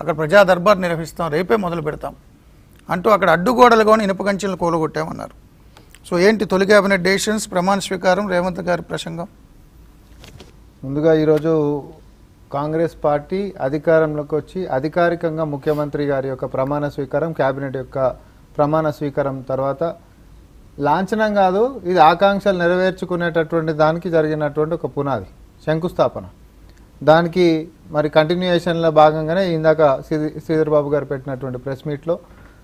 అక్కడ ప్రజా దర్బార్ నిర్వహిస్తాం, రేపే మొదలు పెడతాం అంటూ అక్కడ అడ్డుగోడలు కొని ఇనుప కంచెలను కూలగొట్టామన్నారు. సో ఏంటి తొలి కేబినెట్ డెసిషన్స్, ప్రమాణ స్వీకారం, రేవంత్ గారి ప్రసంగం? ముందుగా ఈరోజు కాంగ్రెస్ పార్టీ అధికారంలోకి వచ్చి అధికారికంగా ముఖ్యమంత్రి గారి యొక్క ప్రమాణ స్వీకారం, కేబినెట్ యొక్క ప్రమాణ స్వీకారం తర్వాత లాంఛనం కాదు, ఇది ఆకాంక్షలు నెరవేర్చుకునేటటువంటి దానికి జరిగినటువంటి ఒక పునాది, శంకుస్థాపన. దానికి మరి కంటిన్యూయేషన్లో భాగంగానే ఇందాక శ్రీధర్ బాబు గారు పెట్టినటువంటి ప్రెస్ మీట్లో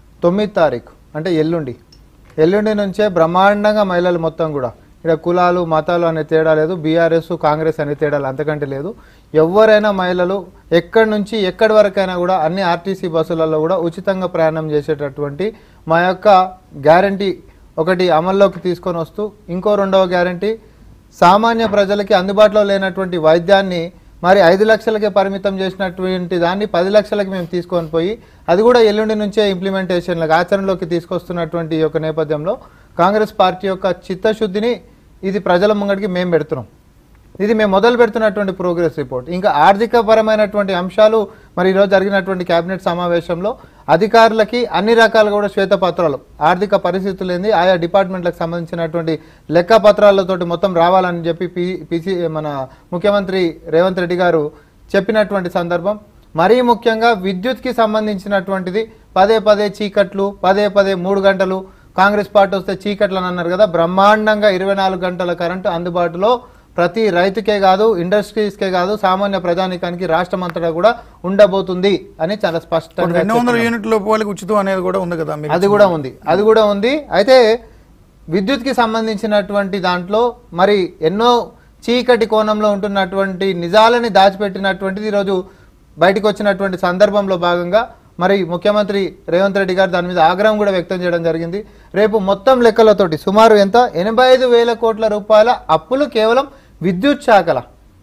9 తారీఖు అంటే ఎల్లుండి నుంచే బ్రహ్మాండంగా మహిళలు మొత్తం కూడా, ఇక్కడ కులాలు మతాలు అనే తేడా లేదు, బీఆర్ఎస్ కాంగ్రెస్ అనే తేడాలు అంతకంటే లేదు. ఎవరైనా మహిళలు ఎక్కడి నుంచి ఎక్కడి వరకైనా కూడా అన్ని ఆర్టీసీ బస్సులలో కూడా ఉచితంగా ప్రయాణం చేసేటటువంటి మా యొక్క గ్యారంటీ ఒకటి అమల్లోకి తీసుకొని వస్తూ, ఇంకో రెండవ గ్యారంటీ సామాన్య ప్రజలకి అందుబాటులో లేనటువంటి వైద్యాన్ని మరి 5 లక్షలకే పరిమితం చేసినటువంటి దాన్ని 10 లక్షలకి మేము తీసుకొని పోయి అది కూడా ఎల్లుండి నుంచే ఇంప్లిమెంటేషన్లకు ఆచరణలోకి తీసుకొస్తున్నటువంటి ఈ యొక్క నేపథ్యంలో కాంగ్రెస్ పార్టీ యొక్క చిత్తశుద్ధిని ఇది ప్రజల ముంగడికి మేము పెడుతున్నాం. ఇది మేము మొదలు పెడుతున్నటువంటి ప్రోగ్రెస్ రిపోర్ట్. ఇంకా ఆర్థికపరమైనటువంటి అంశాలు మరి ఈరోజు జరిగినటువంటి కేబినెట్ సమావేశంలో అధికారులకి అన్ని రకాలుగా కూడా శ్వేతపత్రాలు, ఆర్థిక పరిస్థితులు ఏంది, ఆయా డిపార్ట్మెంట్లకు సంబంధించినటువంటి లెక్కపత్రాలతోటి మొత్తం రావాలని చెప్పి మన ముఖ్యమంత్రి రేవంత్ రెడ్డి గారు చెప్పినటువంటి సందర్భం. మరీ ముఖ్యంగా విద్యుత్కి సంబంధించినటువంటిది పదే చీకట్లు, పదే 3 గంటలు కాంగ్రెస్ పార్టీ వస్తే చీకట్లు అని అన్నారు కదా, బ్రహ్మాండంగా 24 గంటల కరెంటు అందుబాటులో ప్రతి రైతుకే కాదు, ఇండస్ట్రీస్కే కాదు, సామాన్య ప్రజానికానికి రాష్ట్రం అంతటా కూడా ఉండబోతుంది అని చాలా స్పష్టంగా. 200 యూనిట్ల పోలికి ఉచితం అనేది కూడా ఉంది కదా, అది కూడా ఉంది. అయితే విద్యుత్కి సంబంధించినటువంటి దాంట్లో మరి ఎన్నో చీకటి కోణంలో ఉంటున్నటువంటి నిజాలని దాచిపెట్టినటువంటిది ఈరోజు బయటకు వచ్చినటువంటి సందర్భంలో భాగంగా మరి ముఖ్యమంత్రి రేవంత్ రెడ్డి గారు దాని మీద ఆగ్రహం కూడా వ్యక్తం చేయడం జరిగింది. రేపు మొత్తం లెక్కలతోటి సుమారు ఎంత 85,000 కోట్ల రూపాయల అప్పులు కేవలం విద్యుత్ శాఖల.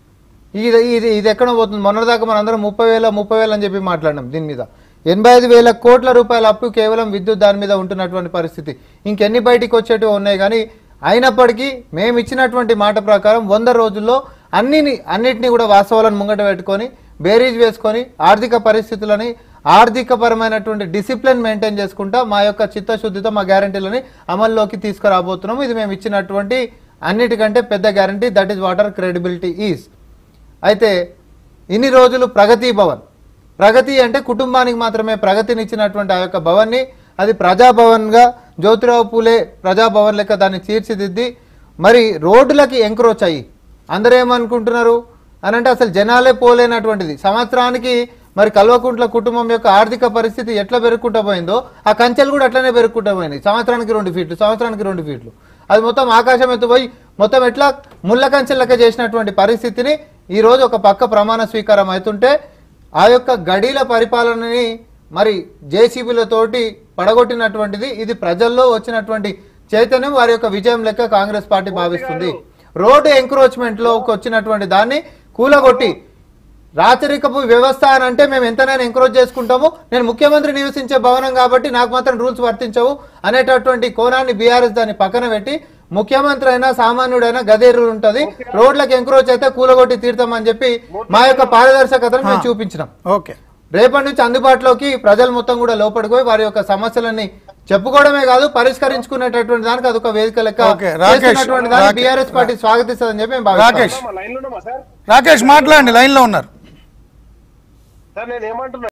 ఇది ఎక్కడ పోతుంది? మొన్నటిదాకా మనందరం 30,000 అని చెప్పి మాట్లాడినాం. దీని మీద 85,000 కోట్ల రూపాయల అప్పు కేవలం విద్యుత్ దాని మీద ఉంటున్నటువంటి పరిస్థితి. ఇంకెన్ని బయటికి వచ్చేటివి ఉన్నాయి కానీ అయినప్పటికీ మేము ఇచ్చినటువంటి మాట ప్రకారం 100 రోజుల్లో అన్నిటినీ కూడా వాస్తవాలను ముంగట పెట్టుకొని బేరీజ్ వేసుకొని ఆర్థిక పరిస్థితులని, ఆర్థికపరమైనటువంటి డిసిప్లిన్ మెయింటైన్ చేసుకుంటా మా యొక్క చిత్తశుద్ధితో మా గ్యారంటీలని అమల్లోకి తీసుకురాబోతున్నాము. ఇది మేము ఇచ్చినటువంటి అన్నిటికంటే పెద్ద guarantee, that is what our credibility is. అయితే ఇన్ని రోజులు ప్రగతి అంటే కుటుంబానికి మాత్రమే ప్రగతిని ఇచ్చినటువంటి ఆ యొక్క భవన్ని అది ప్రజాభవన్గా, జ్యోతిరావు పూలే ప్రజాభవన్ లెక్క దాన్ని తీర్చిదిద్ది మరి రోడ్లకి ఎంక్రోచ్ అయ్యి అందరూ ఏమనుకుంటున్నారు అని అంటే అసలు జనాలే పోలేనటువంటిది. సంవత్సరానికి మరి కల్వకుంట్ల కుటుంబం యొక్క ఆర్థిక పరిస్థితి ఎట్లా పెరుగుకుంటూ పోయిందో ఆ కంచెలు కూడా అట్లనే పెరుగుకుంటూ పోయినాయి. సంవత్సరానికి 2 ఫీట్లు అది మొత్తం ఆకాశం ఎత్తుపోయి మొత్తం ఎట్లా ముళ్ళ కంచెలక చేసినటువంటి పరిస్థితిని ఈరోజు ఒక పక్క ప్రమాణ స్వీకారం అవుతుంటే ఆ యొక్క గడీల పరిపాలనని మరి జేసీబీలతోటి పడగొట్టినటువంటిది. ఇది ప్రజల్లో వచ్చినటువంటి చైతన్యం, వారి యొక్క విజయం లెక్క కాంగ్రెస్ పార్టీ భావిస్తుంది. రోడ్డు ఎంక్రోచ్మెంట్లోకి వచ్చినటువంటి దాన్ని కూలగొట్టి రాచరికపు వ్యవస్థ అని అంటే మేము ఎంతనైనా ఎంకరేజ్ చేసుకుంటాము, నేను ముఖ్యమంత్రి నివసించే భవనం కాబట్టి నాకు మాత్రం రూల్స్ వర్తించవు అనేటటువంటి కోణాన్ని బీఆర్ఎస్ దాన్ని పక్కన పెట్టి ముఖ్యమంత్రి అయినా సామాన్యుడైనా గదే రూల్ ఉంటుంది, రోడ్లకు ఎంకరేజ్ అయితే కూలగొట్టి తీర్థమని చెప్పి మా యొక్క పారదర్శకతను మేము చూపించినాం. ఓకే, రేపటి నుంచి అందుబాటులోకి ప్రజలు మొత్తం కూడా లోపడిపోయి వారి యొక్క సమస్యలన్నీ చెప్పుకోవడమే కాదు పరిష్కరించుకునేటటువంటి దానికి అదొక వేదిక లెక్క బీఆర్ఎస్ పార్టీ స్వాగతిస్తుందని చెప్పి రాకేష్ మాట్లాడండి, లైన్ లో ఉన్నారు.